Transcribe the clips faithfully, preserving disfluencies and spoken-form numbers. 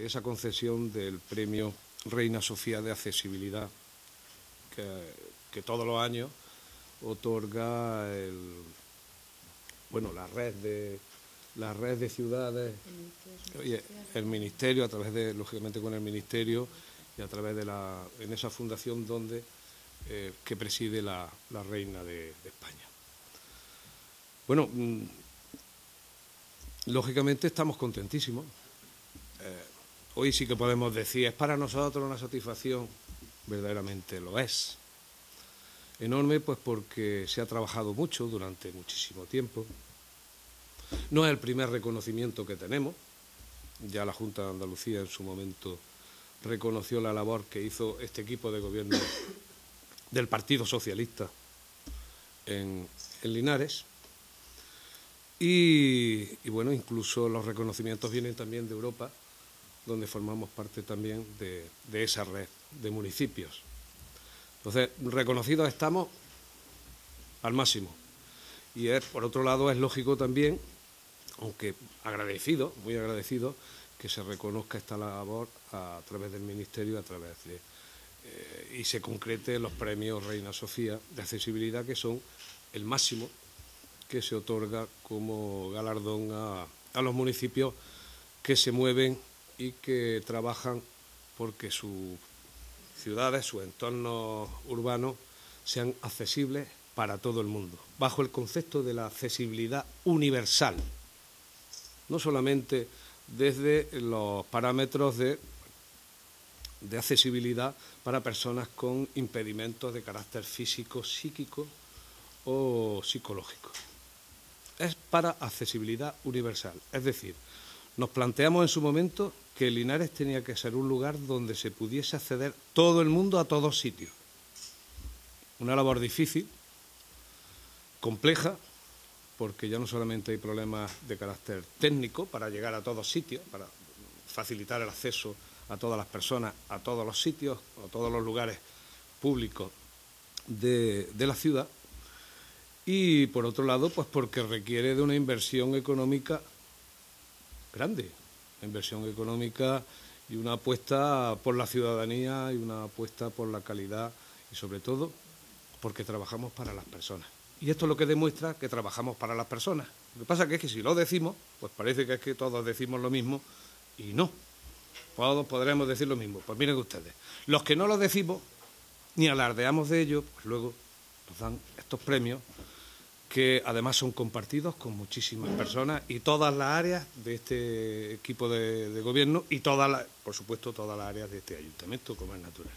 esa concesión del premio Reina Sofía de Accesibilidad, que, que todos los años otorga el, bueno, la red de la red de ciudades, oye, el Ministerio, a través de, lógicamente con el Ministerio y a través de la, en esa fundación donde eh, que preside la, la Reina de, de España. Bueno, mmm, lógicamente estamos contentísimos. Eh, hoy sí que podemos decir, es para nosotros una satisfacción, verdaderamente lo es. Enorme, pues porque se ha trabajado mucho durante muchísimo tiempo. No es el primer reconocimiento que tenemos. Ya la Junta de Andalucía en su momento reconoció la labor que hizo este equipo de gobierno del Partido Socialista en, en Linares. Y, y bueno, incluso los reconocimientos vienen también de Europa, donde formamos parte también de, de esa red de municipios. Entonces, reconocidos estamos al máximo. Y es, por otro lado, es lógico también, aunque agradecido, muy agradecido, que se reconozca esta labor a, a través del Ministerio, a través de eh, y se concrete los premios Reina Sofía de Accesibilidad, que son el máximo que se otorga como galardón a, a los municipios que se mueven y que trabajan porque sus ciudades, sus entornos urbanos sean accesibles para todo el mundo, bajo el concepto de la accesibilidad universal, no solamente desde los parámetros de, de accesibilidad para personas con impedimentos de carácter físico, psíquico o psicológico. Es para accesibilidad universal, es decir, nos planteamos en su momento que Linares tenía que ser un lugar donde se pudiese acceder todo el mundo a todos sitios. Una labor difícil, compleja, porque ya no solamente hay problemas de carácter técnico para llegar a todos sitios, para facilitar el acceso a todas las personas, a todos los sitios, a todos los lugares públicos de, de la ciudad, y por otro lado, pues porque requiere de una inversión económica grande, una inversión económica y una apuesta por la ciudadanía y una apuesta por la calidad y sobre todo porque trabajamos para las personas. Y esto es lo que demuestra que trabajamos para las personas. Lo que pasa que es que si lo decimos, pues parece que es que todos decimos lo mismo y no. Todos podremos decir lo mismo. Pues miren ustedes, los que no lo decimos ni alardeamos de ello, pues luego nos dan estos premios que además son compartidos con muchísimas personas y todas las áreas de este equipo de, de gobierno y todas las, por supuesto, todas las áreas de este ayuntamiento, como es natural.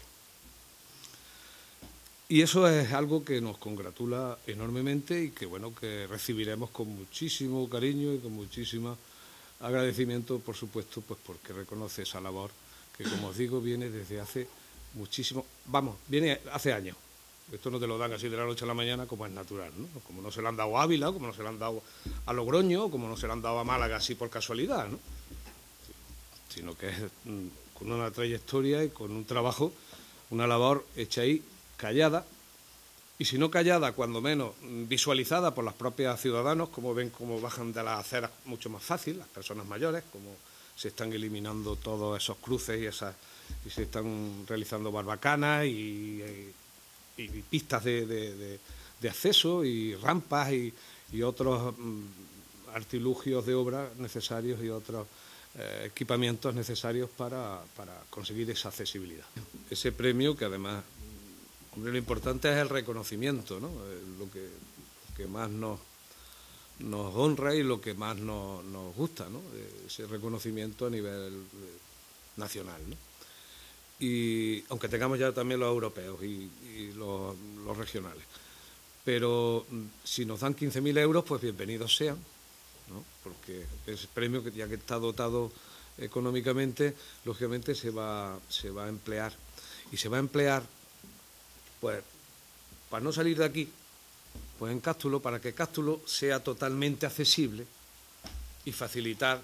Y eso es algo que nos congratula enormemente y que, bueno, que recibiremos con muchísimo cariño y con muchísimo agradecimiento, por supuesto, pues porque reconoce esa labor que, como os digo, viene desde hace muchísimo, vamos, viene hace años. Esto no te lo dan así de la noche a la mañana, como es natural, ¿no? Como no se le han dado a Ávila, como no se le han dado a Logroño, como no se le han dado a Málaga así por casualidad, ¿no? Sino que es con una trayectoria y con un trabajo, una labor hecha ahí callada, y si no callada, cuando menos visualizada por los propios ciudadanos, como ven cómo bajan de las aceras mucho más fácil, las personas mayores, como se están eliminando todos esos cruces y, esas, y se están realizando barbacanas y... y y pistas de, de, de, de acceso y rampas y, y otros mm, artilugios de obra necesarios y otros eh, equipamientos necesarios para, para conseguir esa accesibilidad. Ese premio, que además, hombre, lo importante es el reconocimiento, ¿no? Eh, lo que, que más nos, nos honra y lo que más nos, nos gusta, ¿no? Ese reconocimiento a nivel eh, nacional, ¿no? Y aunque tengamos ya también los europeos y, y los, los regionales. Pero si nos dan quince mil euros, pues bienvenidos sean, ¿no? Porque ese premio, que ya que está dotado económicamente, lógicamente se va, se va a emplear. Y se va a emplear, pues, para no salir de aquí, pues en Cástulo, para que Cástulo sea totalmente accesible y facilitar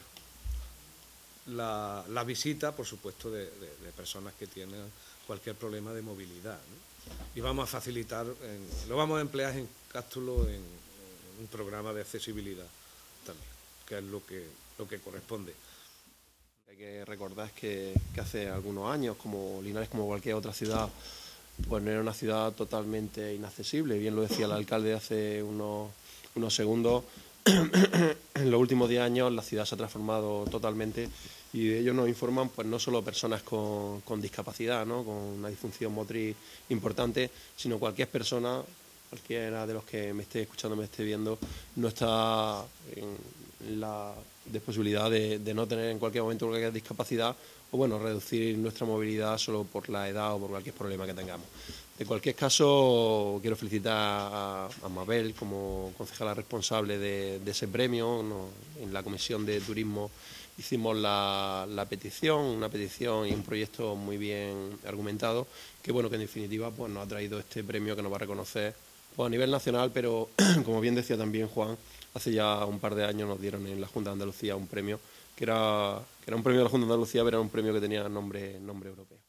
La, la visita, por supuesto, de, de, de personas que tienen cualquier problema de movilidad, ¿no? Y vamos a facilitar, en, lo vamos a emplear en Cástulo en, en un programa de accesibilidad también, que es lo que, lo que corresponde. que recordar es que, que hace algunos años, como Linares, como cualquier otra ciudad, pues no era una ciudad totalmente inaccesible. Bien lo decía el alcalde hace unos, unos segundos. En los últimos diez años la ciudad se ha transformado totalmente y de ello nos informan pues no solo personas con, con discapacidad, ¿no? Con una disfunción motriz importante, sino cualquier persona, cualquiera de los que me esté escuchando, me esté viendo, no está en la posibilidad de, de no tener en cualquier momento cualquier discapacidad o bueno, reducir nuestra movilidad solo por la edad o por cualquier problema que tengamos. En cualquier caso, quiero felicitar a, a Mabel como concejala responsable de, de ese premio, ¿no? En la Comisión de Turismo hicimos la, la petición, una petición y un proyecto muy bien argumentado, que bueno, que en definitiva pues, nos ha traído este premio que nos va a reconocer pues, a nivel nacional, pero como bien decía también Juan, hace ya un par de años nos dieron en la Junta de Andalucía un premio, que era, que era un premio de la Junta de Andalucía, pero era un premio que tenía nombre, nombre europeo.